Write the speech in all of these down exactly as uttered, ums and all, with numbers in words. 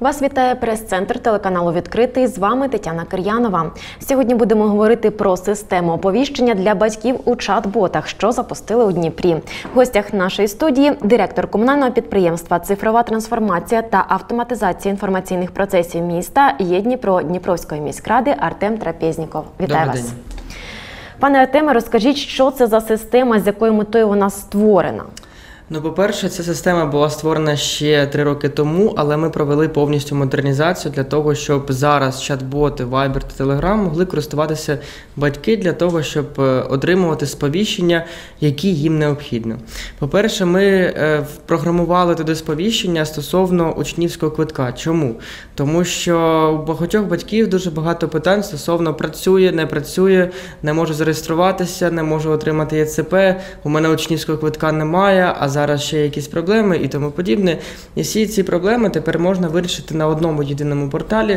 Вас вітає прес-центр телеканалу «Відкритий». З вами Тетяна Кир'янова. Сьогодні будемо говорити про систему оповіщення для батьків у чат-ботах, що запустили у Дніпрі. В гостях нашої студії – директор комунального підприємства «Цифрова трансформація та автоматизація інформаційних процесів міста» є Дніпро Дніпровської міськради Артем Трапезніков. Вітаю вас. Пане Артеме, розкажіть, що це за система, з якою метою вона створена? Ну, по-перше, ця система була створена ще три роки тому, але ми провели повністю модернізацію для того, щоб зараз чат-боти, Viber та Telegram могли користуватися батьки для того, щоб отримувати сповіщення, які їм необхідно. По-перше, ми програмували туди сповіщення стосовно учнівського квитка. Чому? Тому що у багатьох батьків дуже багато питань стосовно працює, не працює, не можу зареєструватися, не можу отримати Є Це Пе, у мене учнівського квитка немає, а зараз ще якісь проблеми і тому подібне. І всі ці проблеми тепер можна вирішити на одному єдиному порталі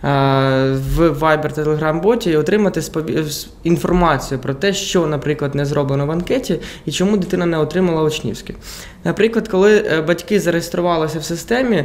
в Viber та Telegram-боті і отримати інформацію про те, що, наприклад, не зроблено в анкеті і чому дитина не отримала учнівське. Наприклад, коли батьки зареєструвалися в системі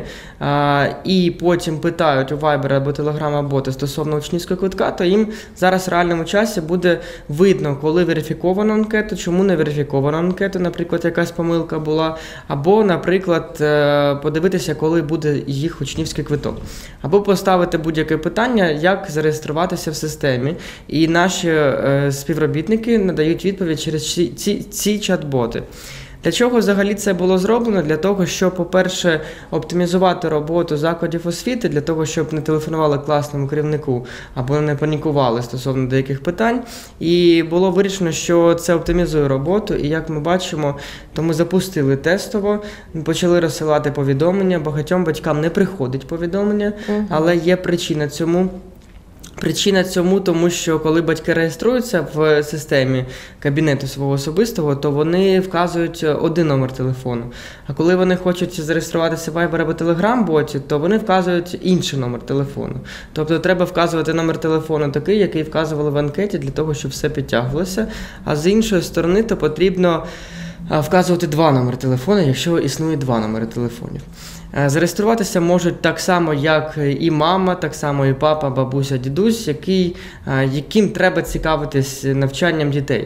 і потім питають у Viber або Telegram боти стосовно учнівського квитка, то їм зараз в реальному часі буде видно, коли верифіковано анкету, чому не верифіковано анкету, наприклад, якась помилка була, або, наприклад, подивитися, коли буде їх учнівський квиток. Або поставити будь-яке питання, як зареєструватися в системі. І наші співробітники надають відповідь через ці, ці, ці чат-боти. Для чого взагалі це було зроблено? Для того, щоб, по-перше, оптимізувати роботу закладів освіти, для того, щоб не телефонували класному керівнику або не панікували стосовно деяких питань. І було вирішено, що це оптимізує роботу, і як ми бачимо, то ми запустили тестово, почали розсилати повідомлення, багатьом батькам не приходить повідомлення, але є причина цьому. Причина цьому, тому що коли батьки реєструються в системі кабінету свого особистого, то вони вказують один номер телефону. А коли вони хочуть зареєструватися в Viber або Telegram-боті, то вони вказують інший номер телефону. Тобто треба вказувати номер телефону такий, який вказували в анкеті, для того, щоб все підтягувалося. А з іншої сторони, то потрібно вказувати два номери телефону, якщо існує два номери телефонів. Зареєструватися можуть так само, як і мама, так само і папа, бабуся, дідусь, який, яким треба цікавитись навчанням дітей.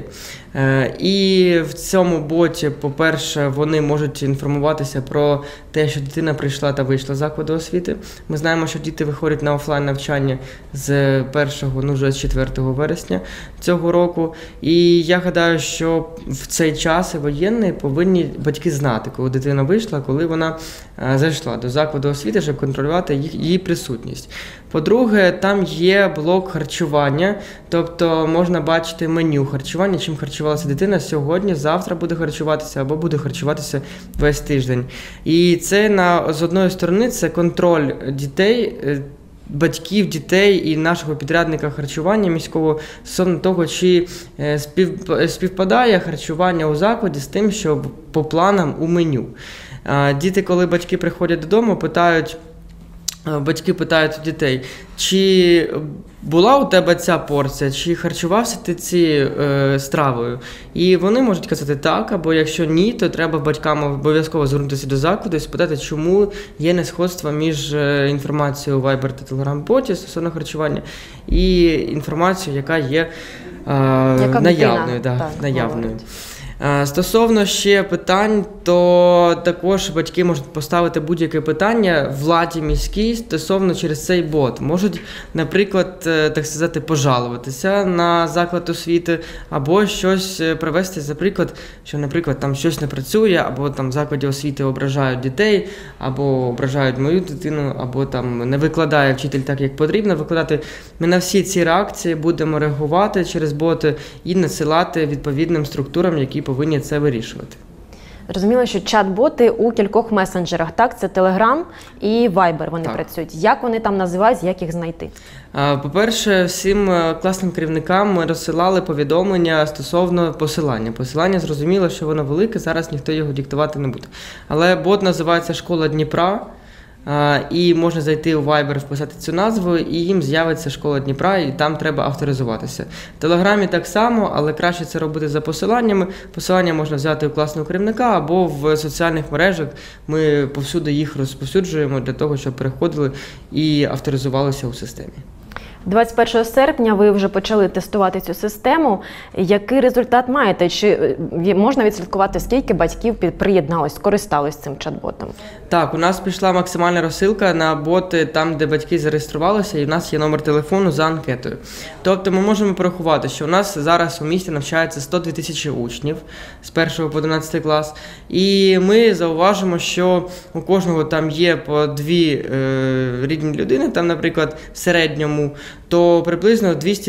І в цьому боті, по-перше, вони можуть інформуватися про те, що дитина прийшла та вийшла з закладу освіти. Ми знаємо, що діти виходять на офлайн навчання з першого, ну вже з четвертого вересня цього року. І я гадаю, що в цей час воєнний повинні батьки знати, коли дитина вийшла, коли вона зайшла до закладу освіти, щоб контролювати її присутність. По-друге, там є блок харчування, тобто можна бачити меню харчування, чим харчувалася дитина сьогодні, завтра буде харчуватися або буде харчуватися весь тиждень. І це, на, з одної сторони, це контроль дітей, батьків, дітей і нашого підрядника харчування міського стосовно того, чи спів, співпадає харчування у закладі з тим, що по планам у меню. Діти, коли батьки приходять додому, питають, батьки питають у дітей, чи була у тебе ця порція, чи харчувався ти цією е, стравою? І вони можуть казати так, або якщо ні, то треба батькам обов'язково звернутися до закладу і спитати, чому є несходство між інформацією у Viber та Telegram-боті стосовно харчування і інформацією, яка є е, яка наявною. Да, так, наявною. Стосовно ще питань, то також батьки можуть поставити будь-яке питання владі міській стосовно через цей бот. Можуть, наприклад, так сказати, пожалуватися на заклад освіти або щось привести, наприклад, що, наприклад, там щось не працює, або там в закладі освіти ображають дітей, або ображають мою дитину, або там не викладає вчитель так, як потрібно викладати. Ми на всі ці реакції будемо реагувати через боти і надсилати відповідним структурам, які повинні це вирішувати. Зрозуміло, що чат-боти у кількох месенджерах, так? Це Telegram і Viber вони так. працюють. Як вони там називаються, як їх знайти? По-перше, всім класним керівникам ми розсилали повідомлення стосовно посилання. Посилання, зрозуміло, що воно велике, зараз ніхто його диктувати не буде. Але бот називається «Школа Дніпра». і можна зайти у Viber, вписати цю назву, і їм з'явиться школа Дніпра, і там треба авторизуватися. В Телеграмі так само, але краще це робити за посиланнями. Посилання можна взяти у класного керівника або в соціальних мережах. Ми повсюди їх розповсюджуємо для того, щоб переходили і авторизувалися у системі. двадцять першого серпня ви вже почали тестувати цю систему. Який результат маєте? Чи можна відслідкувати, скільки батьків приєдналось, скористались цим чат-ботом? Так, у нас пішла максимальна розсилка на боти там, де батьки зареєструвалися, і в нас є номер телефону за анкетою. Тобто ми можемо порахувати, що у нас зараз у місті навчається сто дві тисячі учнів з першого по одинадцятий клас, і ми зауважимо, що у кожного там є по дві е, рідні людини, там, наприклад, в середньому, то приблизно двісті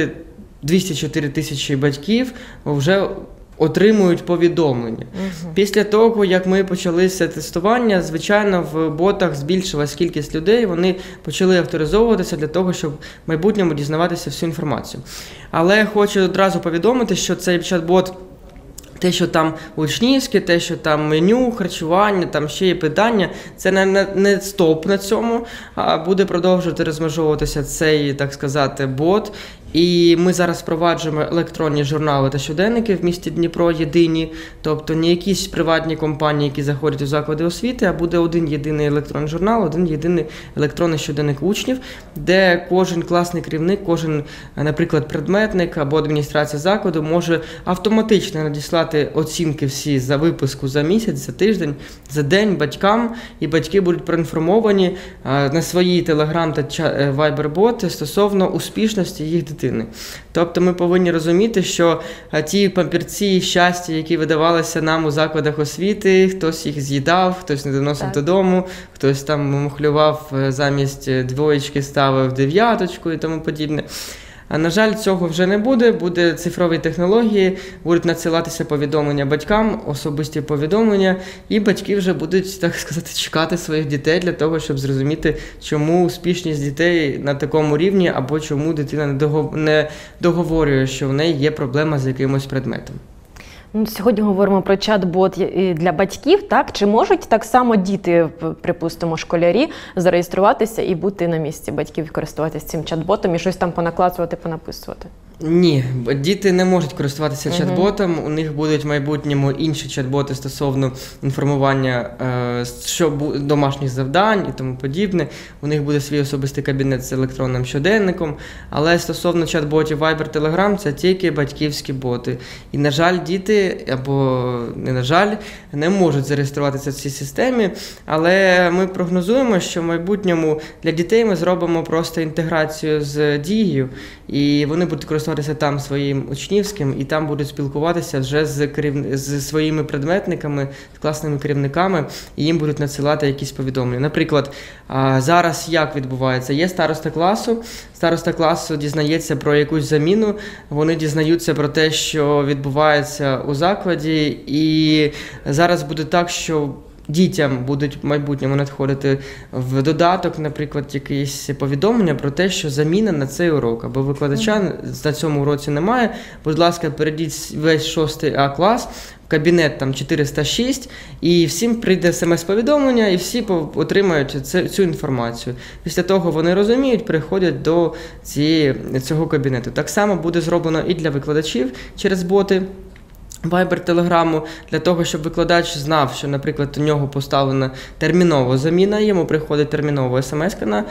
чотири тисячі батьків вже отримують повідомлення. Угу. Після того, як ми почали це тестування, звичайно, в ботах збільшилась кількість людей, вони почали авторизовуватися для того, щоб в майбутньому дізнаватися всю інформацію. Але хочу одразу повідомити, що цей чат-бот, те, що там учнівське, те, що там меню, харчування, там ще є питання, це не, не, не стоп на цьому, а буде продовжувати розмежовуватися цей, так сказати, бот. І ми зараз впроваджуємо електронні журнали та щоденники в місті Дніпро єдині, тобто не якісь приватні компанії, які заходять у заклади освіти, а буде один єдиний електронний журнал, один єдиний електронний щоденник учнів, де кожен класний керівник, кожен, наприклад, предметник або адміністрація закладу може автоматично надіслати оцінки всі за випуску за місяць, за тиждень, за день батькам, і батьки будуть проінформовані на свої телеграм та вайбер-боти стосовно успішності їх дитини. Тобто ми повинні розуміти, що ті папірці щастя, які видавалися нам у закладах освіти, хтось їх з'їдав, хтось не доносив так додому, хтось там мухлював замість двоєчки, ставив дев'яточку і тому подібне. А, на жаль, цього вже не буде, буде цифрові технології, будуть надсилатися повідомлення батькам, особисті повідомлення, і батьки вже будуть, так сказати, чекати своїх дітей для того, щоб зрозуміти, чому успішність дітей на такому рівні, або чому дитина не договорює, що в неї є проблема з якимось предметом. Сьогодні говоримо про чат-бот для батьків, так? Чи можуть так само діти, припустимо, школярі, зареєструватися і бути на місці батьків, користуватися цим чат-ботом і щось там понаклацувати, понаписувати? Ні, діти не можуть користуватися uh-huh. чат-ботом, у них будуть в майбутньому інші чат-боти стосовно інформування е, що, домашніх завдань і тому подібне. У них буде свій особистий кабінет з електронним щоденником, але стосовно чат-ботів Viber, Telegram, це тільки батьківські боти. І, на жаль, діти, або не на жаль, не можуть зареєструватися в цій системі, але ми прогнозуємо, що в майбутньому для дітей ми зробимо просто інтеграцію з Дією, і вони будуть користуватися там своїм учнівським, і там будуть спілкуватися вже з, керів... з своїми предметниками, з класними керівниками, і їм будуть надсилати якісь повідомлення. Наприклад, зараз як відбувається? Є староста класу, староста класу дізнається про якусь заміну, вони дізнаються про те, що відбувається у закладі, і зараз буде так, що дітям будуть в майбутньому надходити в додаток, наприклад, якісь повідомлення про те, що заміна на цей урок, або викладача mm-hmm. на цьому уроці немає. Будь ласка, перейдіть весь шостий А клас, в кабінет там чотириста шість, і всім прийде смс-повідомлення, і всі отримають це, цю інформацію. Після того вони розуміють, приходять до цієї, цього кабінету. Так само буде зроблено і для викладачів через боти Viber, Телеграму, для того, щоб викладач знав, що, наприклад, у нього поставлена термінова заміна, йому приходить термінова смс-ка на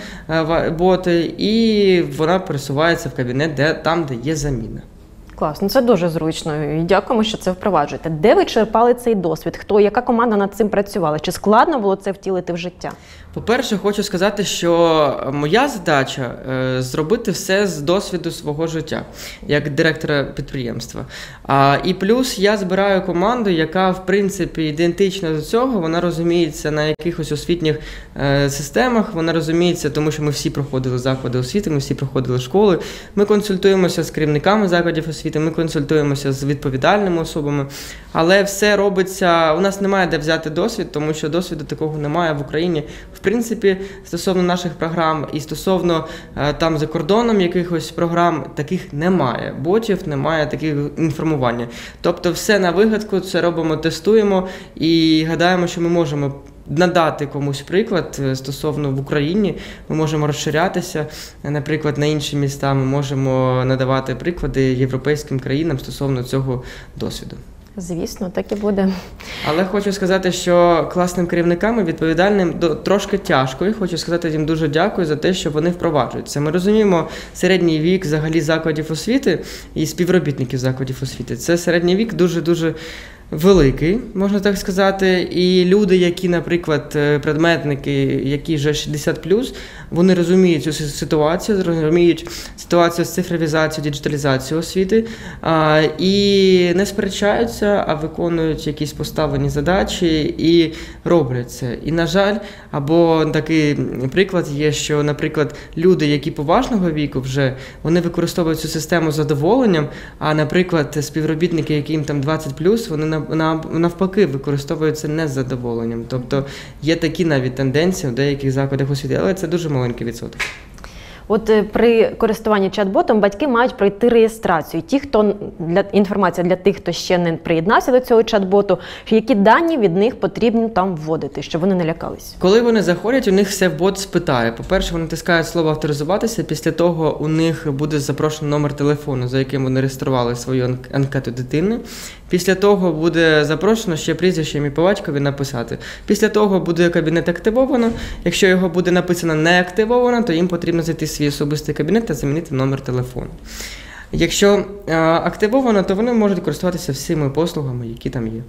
боти, і вона пересувається в кабінет, де, там, де є заміна. Класно, це дуже зручно і дякуємо, що це впроваджуєте. Де ви черпали цей досвід? Хто, яка команда над цим працювала? Чи складно було це втілити в життя? По-перше, хочу сказати, що моя задача е, – зробити все з досвіду свого життя, як директора підприємства. А, і плюс я збираю команду, яка, в принципі, ідентична до цього, вона розуміється на якихось освітніх е, системах, вона розуміється, тому що ми всі проходили заклади освіти, ми всі проходили школи, ми консультуємося з керівниками закладів освіти, ми консультуємося з відповідальними особами, але все робиться, у нас немає де взяти досвід, тому що досвіду такого немає в Україні. В принципі, стосовно наших програм і стосовно там за кордоном якихось програм, таких немає. Ботів немає, таких інформування. Тобто все на вигадку, це робимо, тестуємо і гадаємо, що ми можемо надати комусь приклад стосовно в Україні, ми можемо розширятися, наприклад, на інші міста, ми можемо надавати приклади європейським країнам стосовно цього досвіду. Звісно, так і буде. Але хочу сказати, що класним керівникам і відповідальним до, трошки тяжко, і хочу сказати їм дуже дякую за те, що вони впроваджують це. Ми розуміємо середній вік взагалі закладів освіти і співробітників закладів освіти. Це середній вік дуже-дуже великий, можна так сказати, і люди, які, наприклад, предметники, які вже шістдесят плюс, вони розуміють цю ситуацію, розуміють ситуацію з цифровізацією, діджиталізацією освіти, а, і не сперечаються, а виконують якісь поставлені задачі і роблять це. І, на жаль, або такий приклад є, що, наприклад, люди, які поважного віку вже, вони використовують цю систему з задоволенням, а, наприклад, співробітники, яким там двадцять плюс, вони навпаки використовуються не з задоволенням. Тобто є такі навіть тенденції в деяких закладах освіти, але це дуже маленький відсоток. От при користуванні чат-ботом батьки мають пройти реєстрацію. Ті, хто для інформація для тих, хто ще не приєднався до цього чат-боту, які дані від них потрібно там вводити, щоб вони не лякались. Коли вони заходять, у них все бот спитає. По-перше, вони натискають слово авторизуватися. Після того у них буде запрошений номер телефону, за яким вони реєстрували свою анкету дитини. Після того буде запрошено ще прізвище, ім'я по батькові написати. Після того буде кабінет активовано. Якщо його буде написано не активовано, то їм потрібно зайти в свій особистий кабінет та замінити номер телефону. Якщо е, активовано, то вони можуть користуватися всіми послугами, які там є.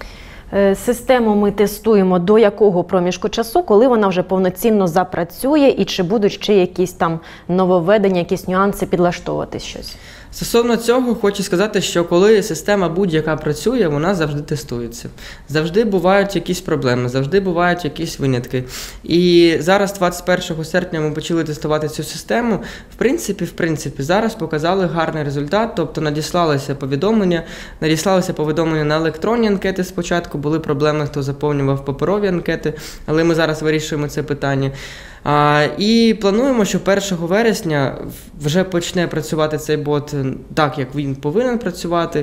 Систему ми тестуємо до якого проміжку часу, коли вона вже повноцінно запрацює, і чи будуть ще якісь там нововведення, якісь нюанси, підлаштовувати щось? Стосовно цього, хочу сказати, що коли система будь-яка працює, вона завжди тестується. Завжди бувають якісь проблеми, завжди бувають якісь винятки. І зараз, двадцять першого серпня, ми почали тестувати цю систему. В принципі, в принципі, зараз показали гарний результат, тобто надіслалися повідомлення, надіслалися повідомлення на електронні анкети спочатку, були проблеми, хто заповнював паперові анкети, але ми зараз вирішуємо це питання. А, і плануємо, що першого вересня вже почне працювати цей бот так, як він повинен працювати.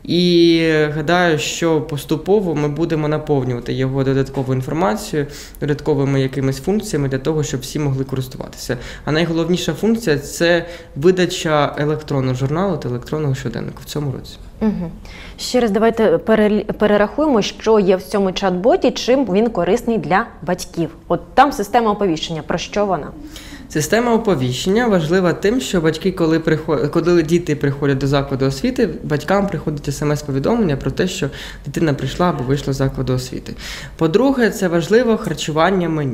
І гадаю, що поступово ми будемо наповнювати його додатковою інформацією, додатковими якимись функціями для того, щоб всі могли користуватися. А найголовніша функція – це видача електронного журналу та електронного щоденника в цьому році. Угу. Ще раз давайте перерахуємо, що є в цьому чат-боті, чим він корисний для батьків. От там система оповіщення. Про що вона? Система оповіщення важлива тим, що батьки, коли, приход... коли діти приходять до закладу освіти, батькам приходить смс-повідомлення про те, що дитина прийшла або вийшла з закладу освіти. По-друге, це важливо харчування меню.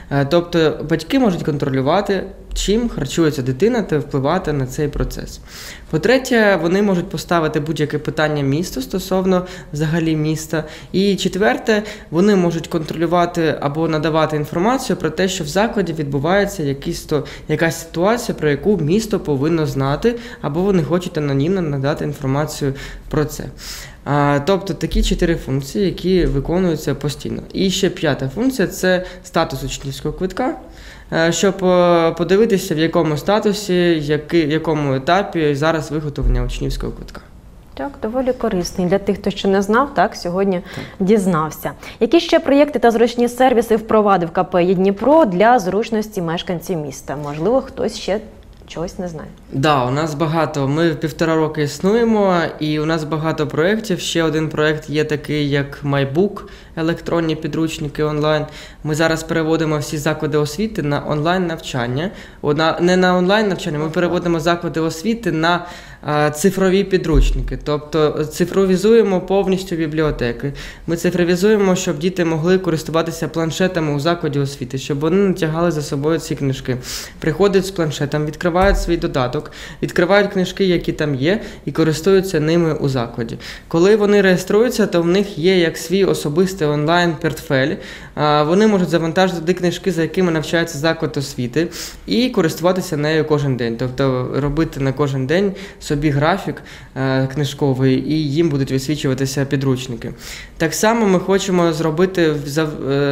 Тобто батьки можуть контролювати, чим харчується дитина та впливати на цей процес. По-третє, вони можуть поставити будь-яке питання місту стосовно взагалі міста. І четверте, вони можуть контролювати або надавати інформацію про те, що в закладі відбувається якісь то, якась ситуація, про яку місто повинно знати, або вони хочуть анонімно надати інформацію про це. А, тобто такі чотири функції, які виконуються постійно. І ще п'ята функція – це статус учнівського квитка, щоб подивитися, в якому статусі, в якому етапі зараз виготовлення учнівського квитка. Так, доволі корисний. Для тих, хто ще не знав, так, сьогодні так. дізнався. Які ще проєкти та зручні сервіси впровадив ка пе «ЄДніпро» для зручності мешканців міста? Можливо, хтось ще чогось не знає. Так, да, у нас багато. Ми півтора роки існуємо, і у нас багато проєктів. Ще один проєкт є такий, як MyBook, електронні підручники онлайн. Ми зараз переводимо всі заклади освіти на онлайн-навчання. Не на онлайн-навчання, ми переводимо заклади освіти на цифрові підручники, тобто цифровізуємо повністю бібліотеки. Ми цифровізуємо, щоб діти могли користуватися планшетами у закладі освіти, щоб вони не тягали за собою ці книжки. Приходять з планшетом, відкривають свій додаток, відкривають книжки, які там є, і користуються ними у закладі. Коли вони реєструються, то в них є як свій особистий онлайн-портфель. Вони можуть завантажити ті книжки, за якими навчається заклад освіти, і користуватися нею кожен день. Тобто робити на кожен день собі графік е, книжковий, і їм будуть висвічуватися підручники. Так само ми хочемо зробити, е,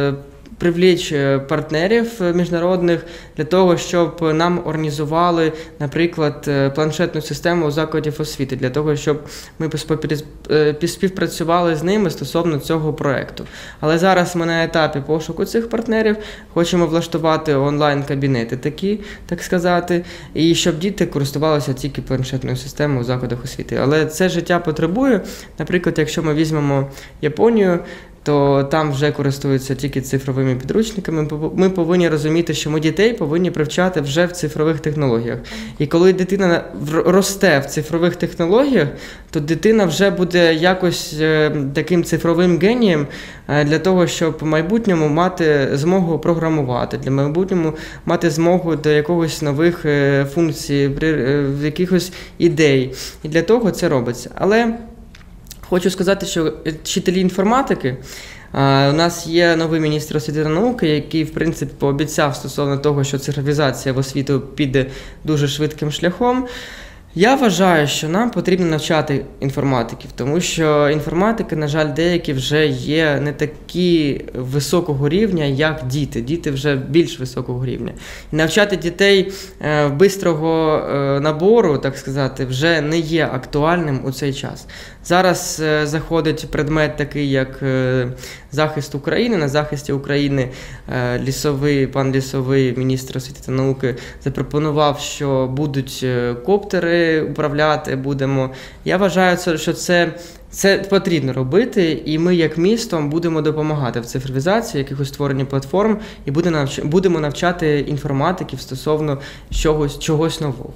привлечь партнерів міжнародних для того, щоб нам організували, наприклад, планшетну систему у закладів освіти, для того, щоб ми співпрацювали з ними стосовно цього проєкту. Але зараз ми на етапі пошуку цих партнерів, хочемо влаштувати онлайн-кабінети такі, так сказати, і щоб діти користувалися тільки планшетною системою у закладах освіти. Але це життя потребує. Наприклад, якщо ми візьмемо Японію, то там вже користуються тільки цифровими підручниками. Ми повинні розуміти, що ми дітей повинні привчати вже в цифрових технологіях. І коли дитина росте в цифрових технологіях, то дитина вже буде якось таким цифровим генієм для того, щоб в майбутньому мати змогу програмувати, для майбутньому мати змогу до якогось нових функцій, якихось ідей. І для того це робиться. Але хочу сказати, що вчителі інформатики, у нас є новий міністр освіти та науки, який, в принципі, пообіцяв стосовно того, що цифровізація в освіту піде дуже швидким шляхом. Я вважаю, що нам потрібно навчати інформатиків, тому що інформатики, на жаль, деякі вже є не такі високого рівня, як діти. Діти вже більш високого рівня. І навчати дітей бистрого набору, так сказати, вже не є актуальним у цей час. Зараз заходить предмет такий, як захист України. На захисті України Лісовий, пан Лісовий, міністр освіти та науки, запропонував, що будуть коптери управляти, будемо. Я вважаю, що це, це потрібно робити, і ми, як місто, будемо допомагати в цифровізації, якихось створенні платформ, і будемо навчати інформатиків стосовно чогось, чогось нового.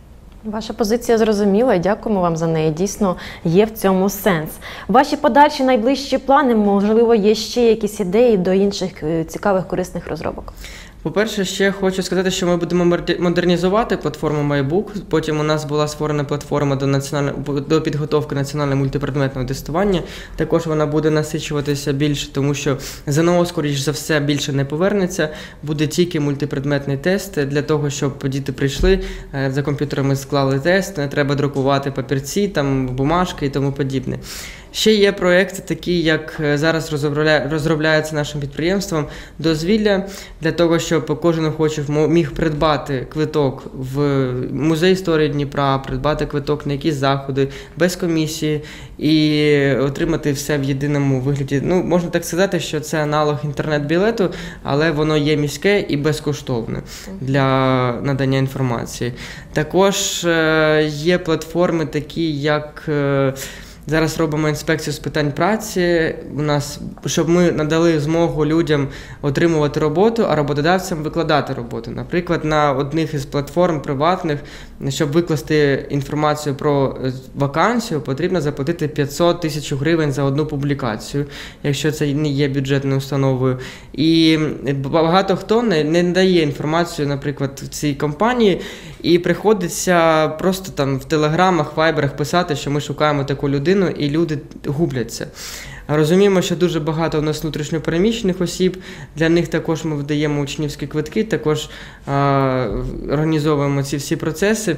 Ваша позиція зрозуміла, і дякуємо вам за неї. Дійсно, є в цьому сенс. Ваші подальші найближчі плани, можливо, є ще якісь ідеї до інших цікавих, корисних розробок? По-перше, ще хочу сказати, що ми будемо модернізувати платформу MyBook. Потім у нас була створена платформа до, національного, до підготовки національного мультипредметного тестування. Також вона буде насичуватися більше, тому що ЗНО, скоріш за все, більше не повернеться. Буде тільки мультипредметний тест для того, щоб діти прийшли, за комп'ютерами склали тест, не треба друкувати папірці, там, бумажки і тому подібне. Ще є проєкти такі, як зараз розробляє, розробляється нашим підприємством «Дозвілля», для того, щоб кожен охочий міг придбати квиток в музей історії Дніпра, придбати квиток на якісь заходи, без комісії і отримати все в єдиному вигляді. Ну, можна так сказати, що це аналог інтернет-білету, але воно є міське і безкоштовне для надання інформації. Також є платформи такі, як... Зараз робимо інспекцію з питань праці, у нас, щоб ми надали змогу людям отримувати роботу, а роботодавцям викладати роботу. Наприклад, на одних із платформ приватних, щоб викласти інформацію про вакансію, потрібно заплатити п'ятсот тисяч гривень за одну публікацію, якщо це не є бюджетною установою. І багато хто не, не надає інформацію, наприклад, в цій компанії, і приходиться просто там в телеграмах, вайберах писати, що ми шукаємо таку людину, і люди губляться. Розуміємо, що дуже багато у нас внутрішньопереміщених осіб, для них також ми видаємо учнівські квитки, також а, організовуємо ці всі процеси.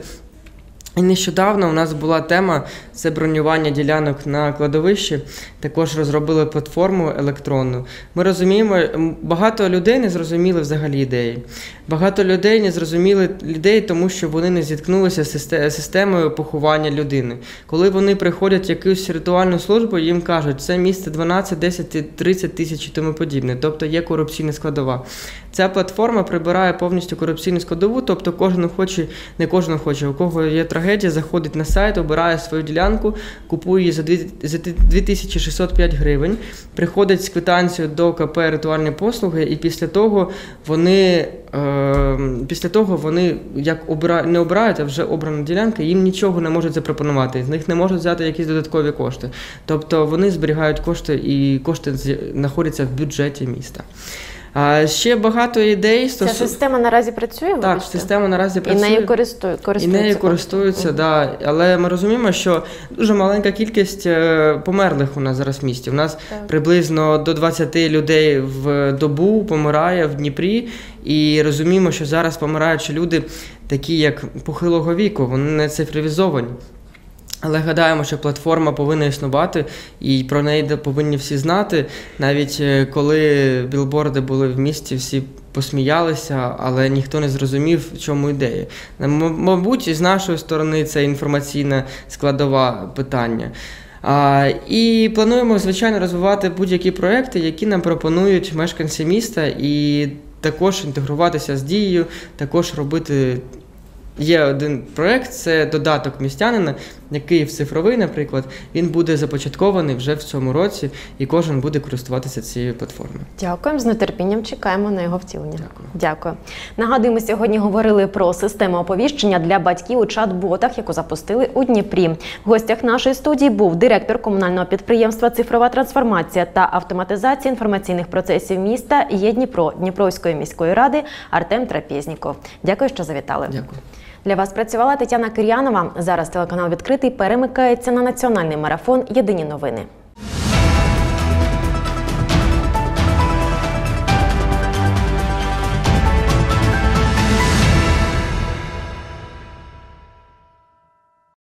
І нещодавно у нас була тема – це бронювання ділянок на кладовищі. Також розробили платформу електронну. Ми розуміємо, багато людей не зрозуміли взагалі ідеї. Багато людей не зрозуміли ідеї, тому що вони не зіткнулися з системою поховання людини. Коли вони приходять в якусь ритуальну службу, їм кажуть, це місце дванадцять, десять, тридцять тисяч і тому подібне. Тобто є корупційна складова. Ця платформа прибирає повністю корупційну складову, тобто кожен хоче, не кожен хоче, у кого є трагедія, заходить на сайт, обирає свою ділянку, купує її за дві тисячі шістсот п'ять гривень, приходить з квитанцією до КП «Ритуальні послуги», і після того вони, е, після того вони як обира, не обирають, а вже обрана ділянка, їм нічого не можуть запропонувати, з них не можуть взяти якісь додаткові кошти. Тобто вони зберігають кошти, і кошти знаходяться в бюджеті міста. А ще багато ідей. Ця стосу... система наразі працює? Так, система наразі працює. І нею користуються? І нею користуються, так. Да. Але ми розуміємо, що дуже маленька кількість померлих у нас зараз в місті. У нас так. приблизно до двадцяти людей в добу помирає в Дніпрі. І розуміємо, що зараз помираючі люди такі, як похилого віку, вони не цифровізовані. Але гадаємо, що платформа повинна існувати і про неї повинні всі знати. Навіть коли білборди були в місті, всі посміялися, але ніхто не зрозумів, в чому ідея. Мабуть, з нашої сторони це інформаційна складова питання. А, і плануємо, звичайно, розвивати будь-які проекти, які нам пропонують мешканці міста, і також інтегруватися з Дією, також робити. Є один проект, це додаток містянина, який цифровий, наприклад, він буде започаткований вже в цьому році, і кожен буде користуватися цією платформою. Дякуємо, з нетерпінням чекаємо на його втілення. Дякую. Дякую. Нагадуємо, сьогодні говорили про систему оповіщення для батьків у чат-ботах, яку запустили у Дніпрі. В гостях нашої студії був директор комунального підприємства «Цифрова трансформація та автоматизація інформаційних процесів міста» «Є Дніпро» Дніпровської міської ради Артем Трапєзніков. Дякую, що завітали. Дякую. Для вас працювала Тетяна Кир'янова. Зараз телеканал «Відкритий» перемикається на національний марафон «Єдині новини».